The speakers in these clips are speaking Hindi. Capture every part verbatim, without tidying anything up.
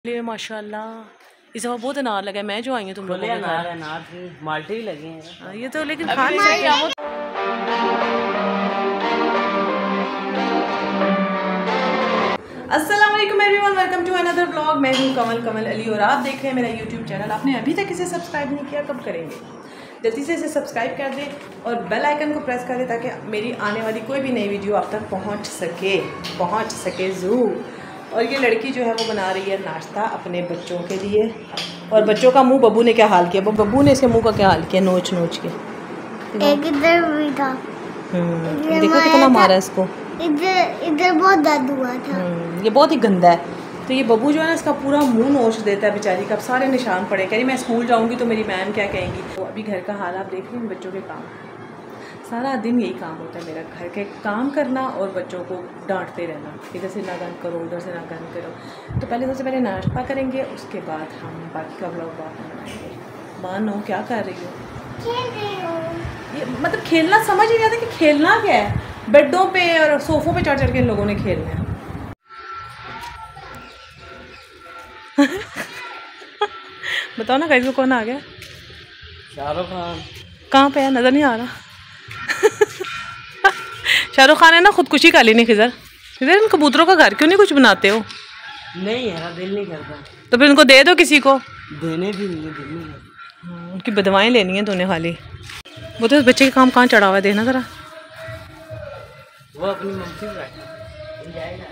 लिए माशाल्लाह इस दफ़ा बहुत अनार लगा है। मैं जो आई हूँ तुम लोगों के अनार अनार थी, माल्टे भी लगे हैं ये तो, लेकिन खा नहीं सकते। अस्सलाम वालेकुम everyone, welcome to another blog. मैं हूँ कमल कमल अली और आप देख रहे हैं मेरा यूट्यूब चैनल। आपने अभी तक इसे सब्सक्राइब नहीं किया, कब करेंगे? जल्दी से इसे सब्सक्राइब कर दें और बेल आइकन को प्रेस कर दें ताकि मेरी आने वाली कोई भी नई वीडियो आप तक पहुँच सके पहुँच सके ज़रूर। और ये लड़की जो है वो बना रही है नाश्ता अपने बच्चों के लिए। और बच्चों का मुंह बब्बू ने क्या हाल किया, बब्बू ने इसके मुंह का क्या हाल किया, नोच नोच के। एक इधर भी था, देखो कितना मारा इसको। इधर इधर बहुत दर्द हुआ था। ये बहुत ही गंदा है। तो ये बब्बू जो है ना इसका पूरा मुंह नोच देता है बेचारी का। अब सारे निशान पड़े, कह रही मैं स्कूल जाऊंगी तो मेरी मैम क्या कहेंगी। तो अभी घर का हाल आप देख रहे हैं, बच्चों के काम, सारा दिन यही काम होता है मेरा, घर के काम करना और बच्चों को डांटते रहना, इधर से ना गंद करो उधर से ना गंद करो। तो पहले सबसे पहले नाश्ता करेंगे, उसके बाद हम बाकी का ब्लॉग बात बनाएंगे। मानो क्या कर रही हो? खेल रही हूँ। ये मतलब खेलना समझ ही नहीं आता कि खेलना क्या है। बेडों पे और सोफ़ों पे चढ़ चढ़ के इन लोगों ने खेलना है। बताओ ना गाइस, कौन आ गया? शाहरुख खान। कहाँ पे है, नज़र नहीं आ रहा। शाहरुख खान है ना, खुदकुशी कर ली नहीं। खिजर खिजर इन कबूतरों का घर क्यों नहीं कुछ बनाते हो? नहीं यार, दिल नहीं करता। तो फिर उनको दे दो किसी को। देने भी नहीं है, दिल नहीं करता। उनकी बदवाएं लेनी है तूने खाली। वो तो बच्चे के काम कहाँ चढ़ा हुआ है, देखना ज़रा। वो अपनी मम्मी पे बैठा,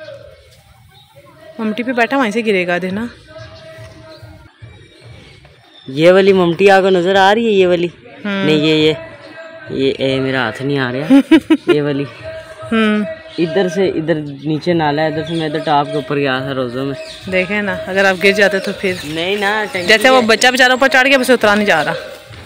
ममटी पे बैठा, वहीं से गिरेगा, देखना। ये वाली ममटी आपको नजर आ रही है? ये वाली नहीं, ये ये ये ए, मेरा हाथ नहीं आ रहा। ये वाली इधर से इधर नीचे नाला है, इधर से मैं इधर टॉप के ऊपर गया था रोज़ों में। देखे ना, अगर आप गिर जाते तो फिर नहीं ना, जैसे वो बच्चा बेचारा ऊपर चढ़ गया बस उतरा नहीं जा रहा।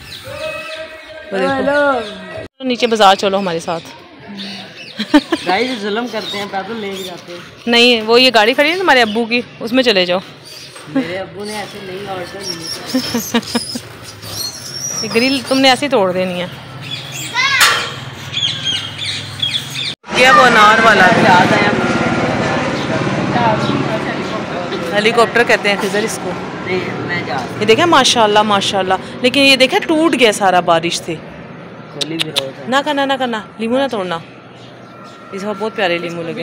तो नीचे बाजार चलो हमारे साथ। गाइस जुल्म करते हैं, पैदल लेके जाते हैं। नहीं, वो ये गाड़ी खड़ी है तुम्हारे अब्बू की, उसमें चले जाओ। मेरे अब्बू ने ऐसे नहीं ऑर्डर ये ग्रिल तुमने ऐसे ही तोड़ देनी है। ये वो अनार वाला याद आया, हेलीकॉप्टर कहते हैं खिजर इसको। नहीं मैं जा ये देखे माशाल्लाह माशाल्लाह, लेकिन ये देखे टूट गया सारा बारिश से। खोली भी रोज ना करना ना करना, लीमू ना तोड़ना। इस बार बहुत प्यारे लीमू लगे।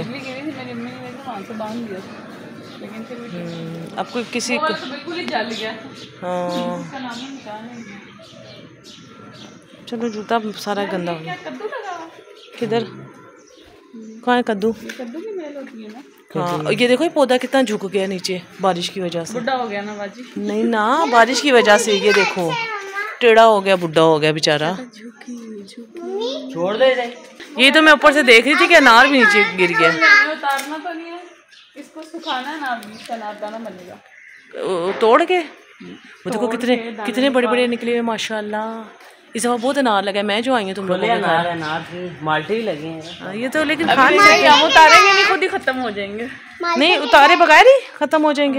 अब कोई किसी को हाँ, चलो जूता सारा गंदा हो गया। किधर कहाँ है कद्दू? कद्दू की मेल होती है ना। हाँ, ये देखो ये पौधा कितना झुक गया नीचे बारिश की वजह से। बुढ़ा हो गया ना बाजी? नहीं ना, बारिश की वजह से ये देखो टेढ़ा हो गया, बुढ़ा हो गया बेचारा। छोड़ दे दे। ये तो मैं ऊपर से देख रही थी कि अनार भी नीचे गिर गया। उतारना तो नहीं है, इसको सुखाना है ना, इसका अनार दाना बनेगा तोड़ के। वो देखो कितने कितने बड़े बड़े निकले हुए माशाल्लाह। इस दफ़ा बहुत अनार लगा है। मैं जो आई हूँ तुम लोगों के अनार अनार थी, माल्टे भी लगे हैं। ये तो, लेकिन खा नहीं सकते। हम उतारेंगे नहीं, खुद ही खत्म हो जाएंगे। नहीं उतारे बगैर ही खत्म हो जाएंगे।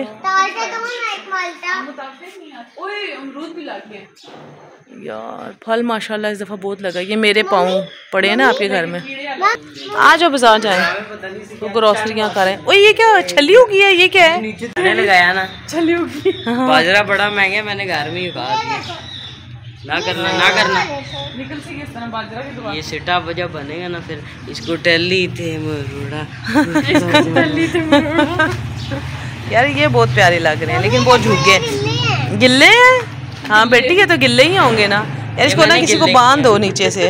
अमरूद भी लाके यार फल माशाल्लाह इस दफ़ा बहुत लगा। ये मेरे पाँव पड़े हैं ना आपके घर में। आ जाओ बाजार जाए तो ग्रोसरियाँ करें। ओए ये क्या छलियों की है, ये क्या है? नीचे लगाया ना छलियों की। बाजरा बड़ा महंगा, मैंने घर में ही उगा दिया। ना करना ना करना। निकल सी इस तरह बाजरा की दुआ। ये सेटअप वजह बनेगा ना, फिर इसको टल्ली थे मरोड़ा। यार ये बहुत प्यारे लग रहे हैं, लेकिन बहुत झुके गिल्ले हैं। हाँ बेटी ये तो गिल्ले ही होंगे ना यार। इसको ना किसी को बांध दो नीचे से।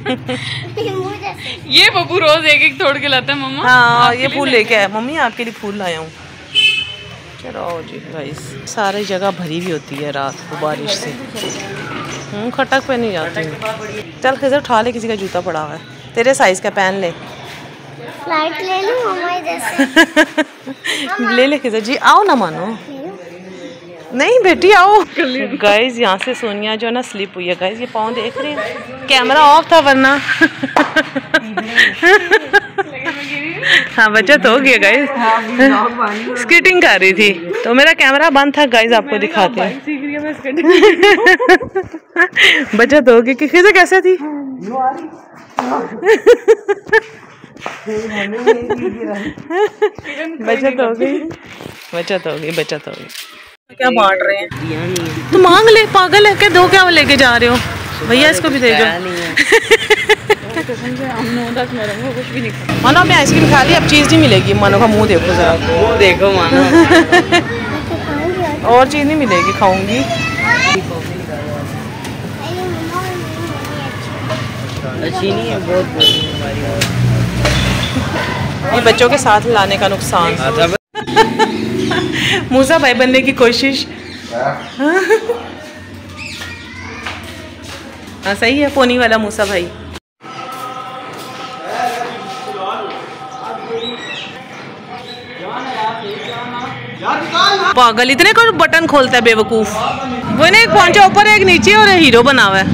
ये बब्बू रोज एक एक तोड़ के लाता है मम्मा। हाँ ये फूल लेके आया मम्मी, आपके लिए फूल लाया हूँ। चलो जी गाइस, सारी जगह भरी भी होती है रात को बारिश से। हूँ खटक पे नहीं जाती। चल खिजर उठा ले, किसी का जूता पड़ा हुआ है, तेरे साइज का पहन ले। फ्लाइट ले लूं मम्मा जैसे? ले ले खिजर जी, आओ ना मानो। नहीं बेटी आओ। गाइस यहाँ से सोनिया जो है ना स्लिप हुई है। गाइस ये पाँव देख रहे हैं, कैमरा ऑफ था वरना। हाँ बचत हो गया गाइस। स्केटिंग कर रही थी तो मेरा कैमरा बंद था गाइस, आपको दिखाते हैं। बचत हो गई। कि कैसे थी? बचत हो गई, बचत हो गई, बचत हो गई। क्या बांट रहे हैं? तो मांग ले, पागल है क्या? दो क्या लेके जा रहे हो भैया? इसको भी दे दो। कुछ भी नहीं। मानो आपने आइसक्रीम खा ली, अब चीज़ नहीं मिलेगी। मानो का मुंह देखो जरा, मुंह देखो मानो। और चीज़ नहीं मिलेगी, खाऊंगी। अच्छी नहीं है, बहुत बुरी हमारी। ये बच्चों के साथ लाने का नुकसान। मूसा भाई बनने की कोशिश। हाँ सही है, पोनी वाला मूसा भाई। पागल, इतने को बटन खोलता है बेवकूफ। वो ना एक पहुंचा ऊपर, एक नीचे, और हीरो बना हुआ है।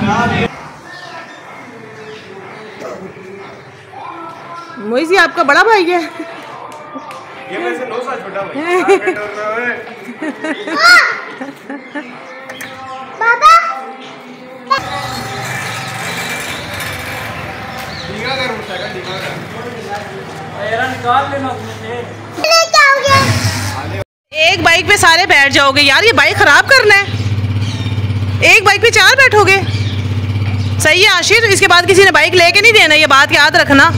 मोइज़ी आपका बड़ा भाई है। ये मेरे से नौ साल छोटा भाई। बाबा निकाल लेना अपने से। एक बाइक पे सारे बैठ जाओगे यार, ये बाइक खराब करना है। एक बाइक पे चार बैठोगे, सही है आशिर? इसके बाद किसी ने बाइक लेके नहीं देना, ये बात याद रखना।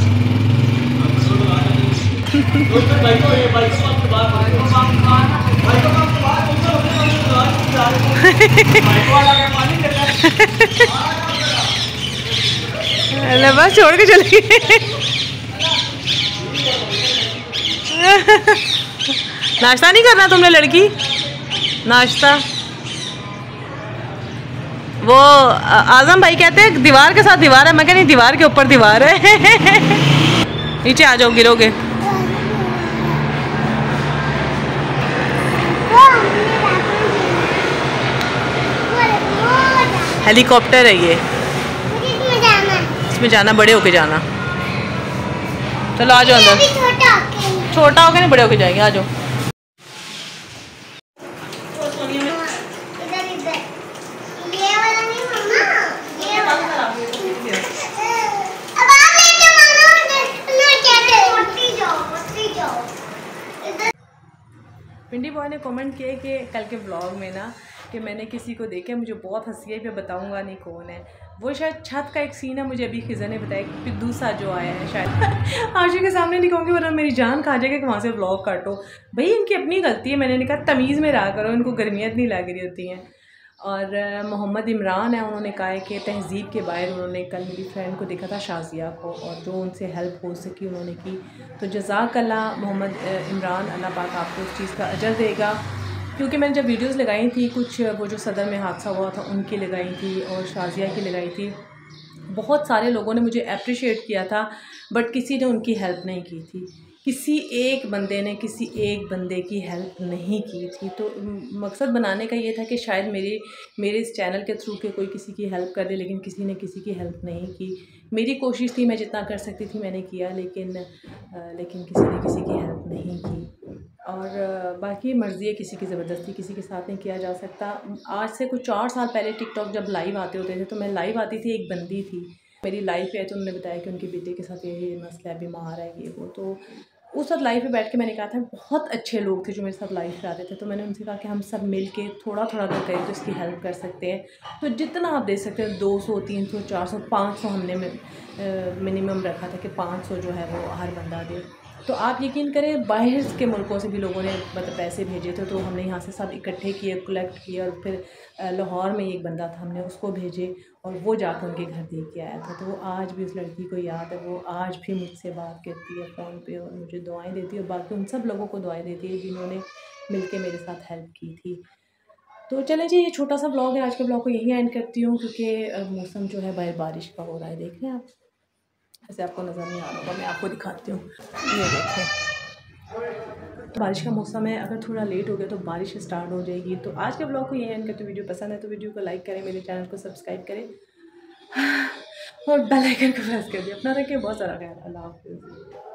बस छोड़ के चले गए। नाश्ता नहीं करना तुमने लड़की? नाश्ता वो आजम भाई कहते हैं दीवार के साथ दीवार है। मैं कह नहीं, दीवार के ऊपर दीवार है। नीचे आ जाओ, गिरोगे। हेलीकॉप्टर है ये, इसमें जाना, बड़े होके जाना। चलो आ जाओ अंदर। छोटा होके नहीं, बड़े होके जाएंगे। आ जाओ। पिंडी बॉय ने कमेंट किया कि कल के व्लॉग में ना कि मैंने किसी को देखा, मुझे बहुत हंसी आई, मैं बताऊंगा नहीं कौन है वो। शायद छत का एक सीन है, मुझे अभी खिजा ने बताया कि पिद्दू सा जो आया है शायद। आशी के सामने नहीं कहूँगी वरना मेरी जान खा जाएगा कि वहाँ से व्लॉग काटो। भाई इनकी अपनी गलती है, मैंने नहीं कहा तमीज़ में रहा करो, इनको गर्मियाँ नहीं लग रही होती हैं। और मोहम्मद इमरान है, उन्होंने कहा है कि तहज़ीब के बाहर उन्होंने कल मेरी फ्रेंड को देखा था, शाज़िया को, और जो उनसे हेल्प हो सकी उन्होंने की। तो जज़ाकल्लाह मोहम्मद इमरान, अल्लाह पाक आपको उस चीज़ का अजर देगा। क्योंकि मैंने जब वीडियोस लगाई थी, कुछ वो जो सदर में हादसा हुआ था उनकी लगाई थी और शाज़िया की लगाई थी, बहुत सारे लोगों ने मुझे अप्रिशिएट किया था, बट किसी ने उनकी हेल्प नहीं की थी। किसी एक बंदे ने किसी एक बंदे की हेल्प नहीं की थी। तो मकसद बनाने का ये था कि शायद मेरे मेरे इस चैनल के थ्रू के कोई किसी की हेल्प कर दे, लेकिन किसी ने किसी की हेल्प नहीं की। मेरी कोशिश थी, मैं जितना कर सकती थी मैंने किया, लेकिन लेकिन किसी ने किसी की हेल्प नहीं की। और बाकी मर्ज़ी है किसी की, ज़बरदस्ती किसी के साथ नहीं किया जा सकता। आज से कुछ चार साल पहले टिकटॉक जब लाइव आते होते थे, तो मैं लाइव आती थी, एक बंदी थी मेरी लाइव पे, तो उन्होंने बताया कि उनके बेटे के साथ ये मसला है, बीमार है ये वो। तो उस वक्त लाइव पे बैठ के मैंने कहा था, बहुत अच्छे लोग थे जो मेरे साथ लाइव पे आते थे, तो मैंने उनसे कहा कि हम सब मिल के थोड़ा थोड़ा अगर करें तो इसकी हेल्प कर सकते हैं। तो जितना आप दे सकते हैं, दो सौ तीन सौ चार सौ पाँच सौ हमने मिनिमम रखा था कि पाँच सौ जो है वो हर बंदा दे। तो आप यकीन करें, बाहर के मुल्कों से भी लोगों ने मतलब पैसे भेजे थे, तो हमने यहाँ से सब इकट्ठे किए, कलेक्ट किए, और फिर लाहौर में एक बंदा था, हमने उसको भेजे और वो जाकर उनके घर दे के आया था। तो वो आज भी उस लड़की को याद है, वो आज भी मुझसे बात करती है फ़ोन पे और मुझे दुआएं देती है, और बाकी उन सब लोगों को दुआएं देती है जिन्होंने मिलके मेरे साथ हेल्प की थी। तो चलें जी, ये छोटा सा ब्लॉग है, आज के ब्लॉग को यहीं एंड करती हूँ, क्योंकि मौसम जो है बाहर बारिश का हो रहा है। देख रहे हैं आप, ऐसे आपको नज़र नहीं आ रहा होगा, मैं आपको दिखाती हूँ, ये देखें। बारिश का मौसम है, अगर थोड़ा लेट हो गया तो बारिश स्टार्ट हो जाएगी। तो आज के ब्लॉग को यही एंड करते, वीडियो पसंद है तो वीडियो को लाइक करें, मेरे चैनल को सब्सक्राइब करें और बेल आइकन को प्रेस कर दें। अपना रखें, बहुत सारा ख्याल। अल्लाह हाफ़िज़।